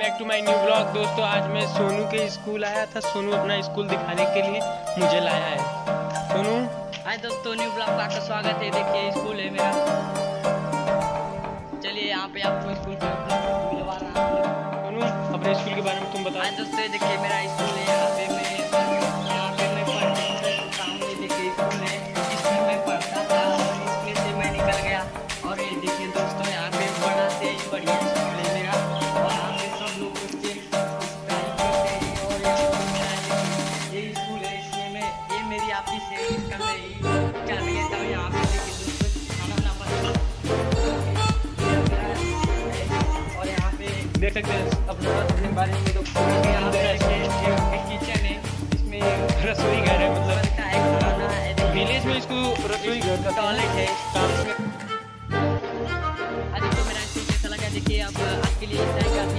Back to my new blog. दोस्तों आज मैं सोनू के स्कूल आया था। सोनू अपना स्कूल दिखाने के लिए मुझे लाया है। सोनू हाय दोस्तों, न्यू ब्लॉग में आपका स्वागत है। देखिए स्कूल है मेरा। चलिए यहाँ पे आपको स्कूल का मिलवा रहा हूँ। सोनू अपने स्कूल के बारे में तुम बताओ। हाय दोस्तों, देखिए मेरा स्कूल है। यहाँ पे मैं पढ़ता हूँ। ये देखिए स्कूल है, इसमें मैं पढ़ता था और इसमें से मैं निकल गया। और ये देखिए दोस्तों, यहाँ पे बड़ा से बढ़िया स्कूल है मेरा। और यहाँ पे सब लोग बच्चे पढ़ाई करते हैं। और यहाँ पे मेरा ये स्कूल है, इसमें मैं ये मेरी ऑफिस है, इसका मैं चाबी लेता हूँ। यहाँ पे देखिए दोस्तों खाना बना बनता है। और यहाँ पे देख सकते हैं अपने बारे में। तो यहाँ पे एक किचन है, इसमें रसोई घर है, मतलब बनता है खाना है। विलेज में इसको रसोई घर का टॉयलेट है। काम में। आज तो मेरा स्कूल कैसा लगा देखिए। अब आपके लिए इतना ही काफी